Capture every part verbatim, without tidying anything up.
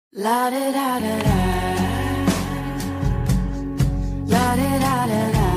La da da da da, la da da da da。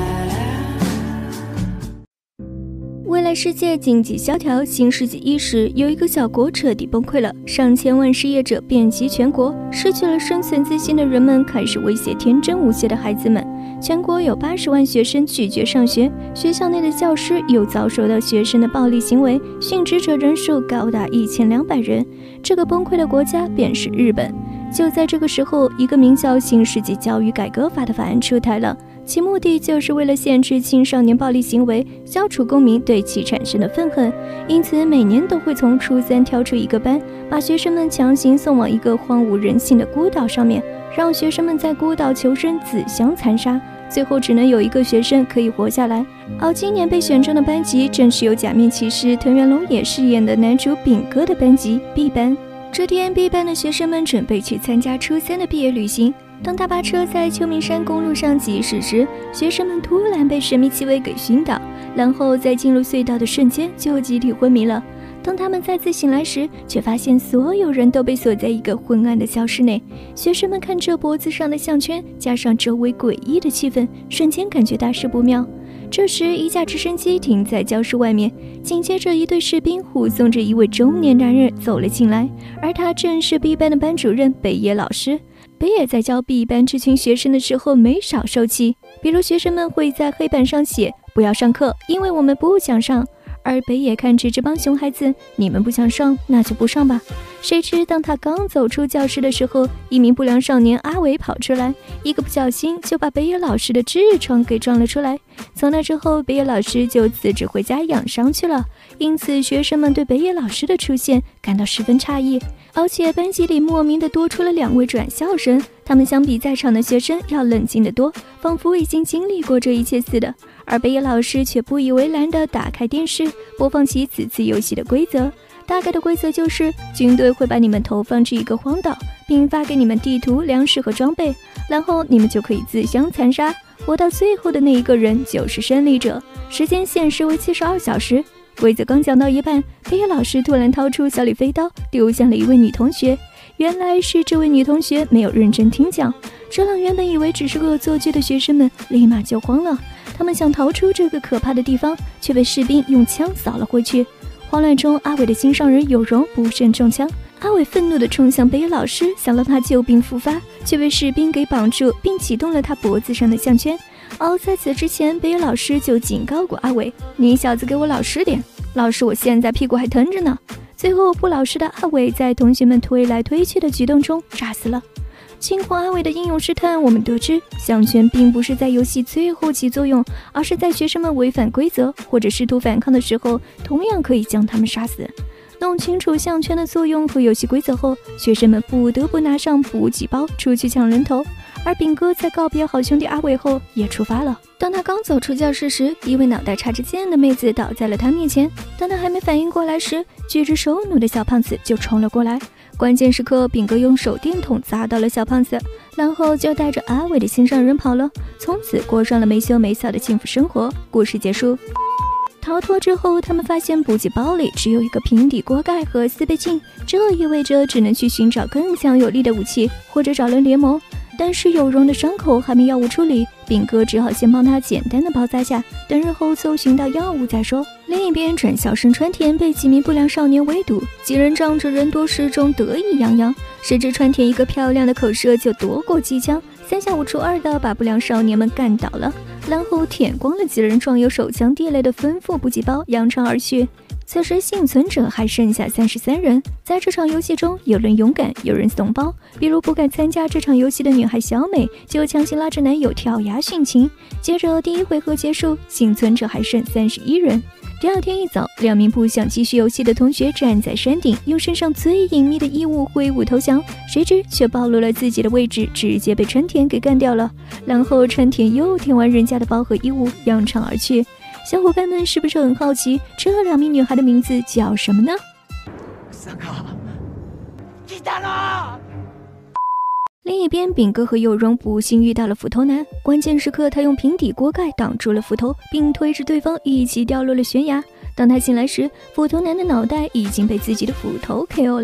未来世界经济萧条，新世纪伊始，有一个小国彻底崩溃了，上千万失业者遍及全国，失去了生存自信的人们开始威胁天真无邪的孩子们。全国有八十万学生拒绝上学，学校内的教师又遭受到学生的暴力行为，殉职者人数高达一千两百人。这个崩溃的国家便是日本。就在这个时候，一个名叫《新世纪教育改革法》的法案出台了，其目的就是为了限制青少年暴力行为，消除公民对其产生的愤恨。因此，每年都会从初三挑出一个班，把学生们强行送往一个荒无人性的孤岛上面，让学生们在孤岛求生，自相残杀。最后只能有一个学生可以活下来。而今年被选中的班级正是由假面骑士藤原龙也饰演的男主炳哥的班级 B 班。这天 B 班的学生们准备去参加初三的毕业旅行。当大巴车在秋名山公路上疾驶时，学生们突然被神秘气味给熏倒，然后在进入隧道的瞬间就集体昏迷了。当他们再次醒来时，却发现所有人都被锁在一个昏暗的教室内。学生们看着脖子上的项圈，加上周围诡异的气氛，瞬间感觉大事不妙。这时，一架直升机停在教室外面，紧接着一队士兵护送着一位中年男人走了进来，而他正是 B 班的班主任北野老师。北野在教 B 班这群学生的时候没少受气，比如学生们会在黑板上写不要上课，因为我们不想上。而北野看着这帮熊孩子，你们不想上，那就不上吧。谁知当他刚走出教室的时候，一名不良少年阿伟跑出来，一个不小心就把北野老师的痔疮给撞了出来。从那之后，北野老师就辞职回家养伤去了。因此，学生们对北野老师的出现感到十分诧异，而且班级里莫名的多出了两位转校生，他们相比在场的学生要冷静得多，仿佛已经经历过这一切似的。而北野老师却不以为然地打开电视，播放起此次游戏的规则。大概的规则就是，军队会把你们投放至一个荒岛，并发给你们地图、粮食和装备，然后你们就可以自相残杀，活到最后的那一个人就是胜利者。时间限时为七十二小时。规则刚讲到一半，北野老师突然掏出小李飞刀，丢向了一位女同学。原来是这位女同学没有认真听讲，这让原本以为只是恶作剧的学生们立马就慌了。他们想逃出这个可怕的地方，却被士兵用枪扫了回去。慌乱中，阿伟的心上人有容不慎中枪。阿伟愤怒地冲向北野老师，想让他旧病复发，却被士兵给绑住，并启动了他脖子上的项圈。而在此之前，北野老师就警告过阿伟：“你小子给我老实点！”老师，我现在屁股还疼着呢。最后，不老实的阿伟在同学们推来推去的举动中炸死了。经过阿伟的英勇试探，我们得知项圈并不是在游戏最后起作用，而是在学生们违反规则或者试图反抗的时候，同样可以将他们杀死。弄清楚项圈的作用和游戏规则后，学生们不得不拿上补给包出去抢人头。而炳哥在告别好兄弟阿伟后也出发了。当他刚走出教室时，一位脑袋插着剑的妹子倒在了他面前。当他还没反应过来时，举着手弩的小胖子就冲了过来。关键时刻，炳哥用手电筒砸到了小胖子，然后就带着阿伟的心上人跑了，从此过上了没羞没臊的幸福生活。故事结束。逃脱之后，他们发现补给包里只有一个平底锅盖和四倍镜，这意味着只能去寻找更强有力的武器，或者找人联盟。但是有容的伤口还没药物处理，炳哥只好先帮他简单的包扎下，等日后搜寻到药物再说。另一边，转校生川田被几名不良少年围堵，几人仗着人多势众得意洋洋，谁知川田一个漂亮的口射就夺过机枪，三下五除二的把不良少年们干倒了，然后舔光了几人装有手枪地雷的丰富补给包，扬长而去。此时幸存者还剩下三十三人。在这场游戏中，有人勇敢，有人怂包。比如不敢参加这场游戏的女孩小美，就强行拉着男友跳崖殉情。接着第一回合结束，幸存者还剩三十一人。第二天一早，两名不想继续游戏的同学站在山顶，用身上最隐秘的衣物挥舞投降，谁知却暴露了自己的位置，直接被川田给干掉了。然后川田又舔完人家的包和衣物，扬长而去。小伙伴们是不是很好奇这两名女孩的名字叫什么呢？另一边，炳哥和有容不幸遇到了斧头男，关键时刻他用平底锅盖挡住了斧头，并推着对方一起掉落了悬崖。当他醒来时，斧头男的脑袋已经被自己的斧头 K O 了。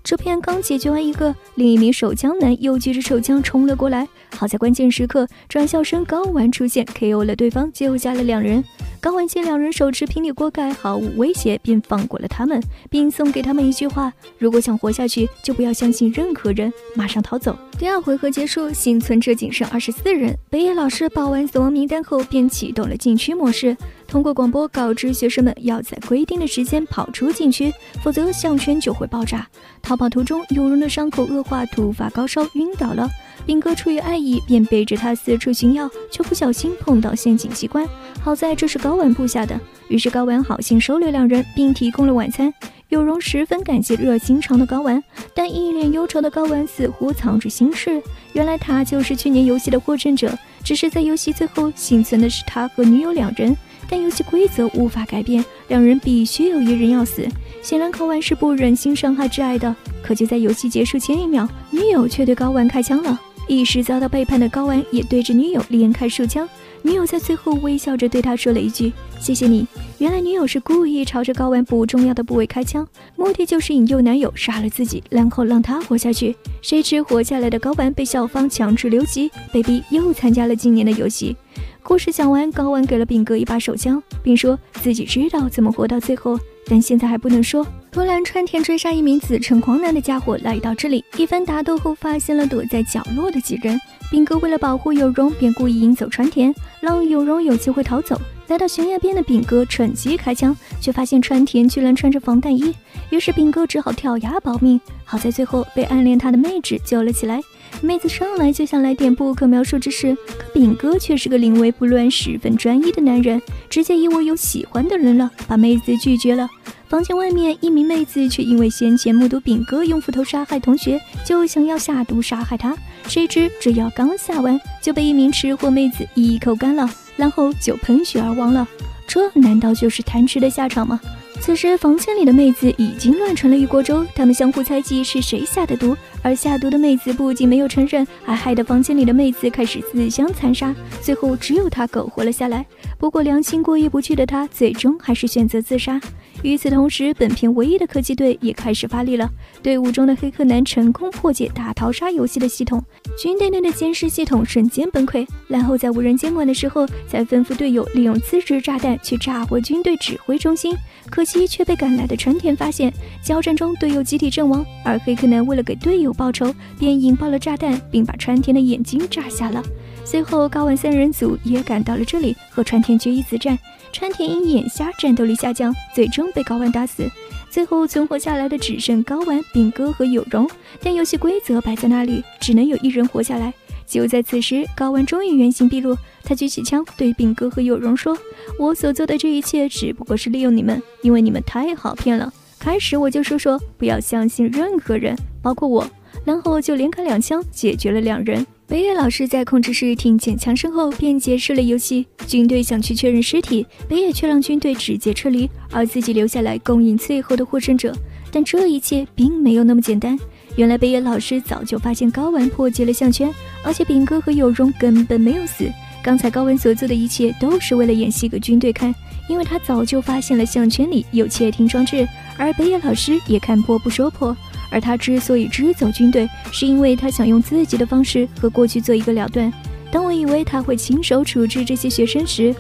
这边刚解决完一个，另一名手枪男又举着手枪冲了过来。好在关键时刻，转校生高丸出现 K O 了对方，救下了两人。高丸见两人手持平底锅盖毫无威胁，便放过了他们，并送给他们一句话：如果想活下去，就不要相信任何人，马上逃走。第二回合结束，幸存者仅剩二十四人。北野老师报完死亡名单后，便启动了禁区模式，通过广播告知学生们要在规定的时间跑出禁区，否则项圈就会爆炸。逃跑途中，有人的伤口恶化，突发高烧，晕倒了。兵哥出于爱意，便背着他四处寻药，却不小心碰到陷阱机关。好在这是高丸布下的，于是高丸好心收留两人，并提供了晚餐。有容十分感谢热心肠的高丸，但一脸忧愁的高丸似乎藏着心事。原来他就是去年游戏的获胜者，只是在游戏最后幸存的是他和女友两人，但游戏规则无法改变，两人必须有一人要死。显然高丸是不忍心伤害挚爱的，可就在游戏结束前一秒，女友却对高丸开枪了。一时遭到背叛的高丸也对着女友连开数枪，女友在最后微笑着对他说了一句：谢谢你。原来女友是故意朝着高丸不重要的部位开枪，目的就是引诱男友杀了自己，然后让他活下去。谁知活下来的高丸被校方强制留级，被逼又参加了今年的游戏。故事讲完，高丸给了炳哥一把手枪，并说自己知道怎么活到最后，但现在还不能说。突然川田追杀一名自称狂男的家伙来到这里，一番打斗后发现了躲在角落的几人。炳哥为了保护有容，便故意引走川田，让有容有机会逃走。来到悬崖边的炳哥趁机开枪，却发现川田居然穿着防弹衣，于是炳哥只好跳崖保命。好在最后被暗恋他的妹纸救了起来。妹子上来就想来点不可描述之事，可炳哥却是个临危不乱、十分专一的男人，直接以为有喜欢的人了，把妹子拒绝了。房间外面，一名妹子却因为先前目睹炳哥用斧头杀害同学，就想要下毒杀害他。谁知这药刚下完，就被一名吃货妹子一口干了，然后就喷血而亡了。这难道就是贪吃的下场吗？此时房间里的妹子已经乱成了一锅粥，他们相互猜忌是谁下的毒，而下毒的妹子不仅没有承认，还害得房间里的妹子开始自相残杀，最后只有她苟活了下来。不过良心过意不去的她，最终还是选择自杀。与此同时，本片唯一的科技队也开始发力了。队伍中的黑客男成功破解大逃杀游戏的系统，军队内的监视系统瞬间崩溃，然后在无人监管的时候，才吩咐队友利用自制炸弹去炸毁军队指挥中心。可惜却被赶来的川田发现，交战中队友集体阵亡，而黑客男为了给队友报仇，便引爆了炸弹，并把川田的眼睛炸瞎了。随后高丸三人组也赶到了这里，和川田决一死战。川田因眼瞎战斗力下降，最终被高丸打死。最后存活下来的只剩高丸、炳哥和有容，但游戏规则摆在那里，只能有一人活下来。就在此时，高丸终于原形毕露，他举起枪对炳哥和有容说：我所做的这一切只不过是利用你们，因为你们太好骗了。开始我就说说不要相信任何人，包括我，然后就连开两枪解决了两人。北野老师在控制室听见枪声后便解释了游戏，军队想去确认尸体，北野却让军队直接撤离，而自己留下来供应最后的获胜者。但这一切并没有那么简单，原来北野老师早就发现高丸破解了项圈，而且炳哥和有容根本没有死。刚才高丸所做的一切都是为了演戏给军队看，因为他早就发现了项圈里有窃听装置，而北野老师也看破不说破。而他之所以支走军队，是因为他想用自己的方式和过去做一个了断。当我以为他会亲手处置这些学生时，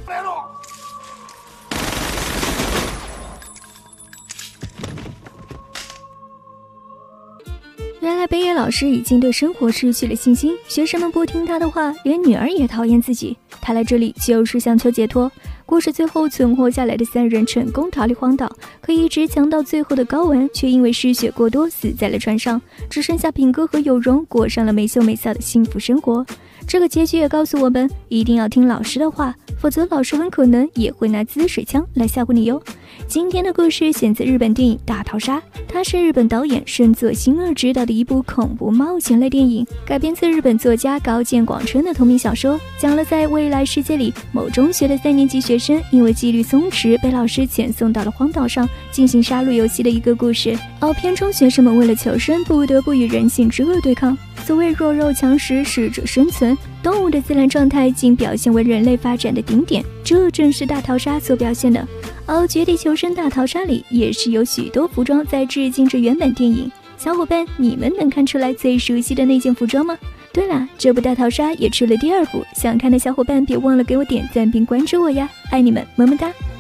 原来北野老师已经对生活失去了信心，学生们不听他的话，连女儿也讨厌自己。他来这里就是想求解脱。故事最后存活下来的三人成功逃离荒岛，可一直强到最后的高丸却因为失血过多死在了船上，只剩下炳哥和有容过上了没羞没臊的幸福生活。这个结局也告诉我们，一定要听老师的话，否则老师很可能也会拿滋水枪来吓唬你哟。今天的故事选自日本电影《大逃杀》，它是日本导演深作欣二执导的一部恐怖冒险类电影，改编自日本作家高见广春的同名小说，讲了在未来世界里，某中学的三年级学生因为纪律松弛，被老师遣送到了荒岛上进行杀戮游戏的一个故事。而片中学生们为了求生，不得不与人性之恶对抗。所谓弱肉强食，适者生存，动物的自然状态竟表现为人类发展的顶点，这正是大逃杀所表现的。而绝地求生大逃杀里也是有许多服装在致敬着原本电影， 小伙伴，你们能看出来最熟悉的那件服装吗？对了，这部大逃杀也出了第二部，想看的小伙伴别忘了给我点赞并关注我呀，爱你们，么么哒。